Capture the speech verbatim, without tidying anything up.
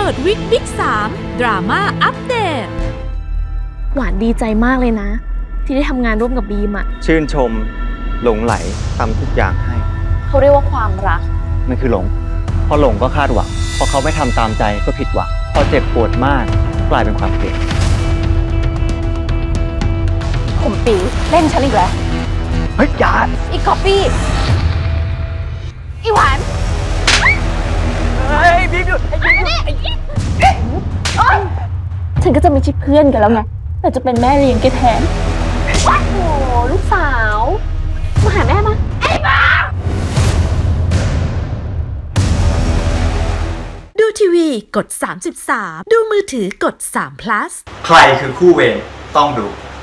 ปิดวิกบิ๊กสามดราม่าอัปเดตหวานดีใจมากเลยนะที่ได้ทำงานร่วมกับบีมอะชื่นชมหลงไหลทำทุกอย่างให้เขาเรียกว่าความรักมันคือหลงพอหลงก็คาดหวังพอเขาไม่ทำตามใจก็ผิดหวังพอเจ็บปวดมากกลายเป็นความเกลียดผมปีเล่นฉันอีกแล้วเฮ้ยอย่าอีกก๊อปปี้อีหวานเฮ้ยบีมหยุดไอ้บีมไอ้บีมฉันก็จะไม่ใช่เพื่อนกันแล้วไงแต่จะเป็นแม่เลี้ยงแกแทนโอ้โหลูกสาวมาหาแม่มาไอ้บ้าดูทีวีกดสามสิบสามดูมือถือกดสาม plus ใครคือคู่เวรต้องดู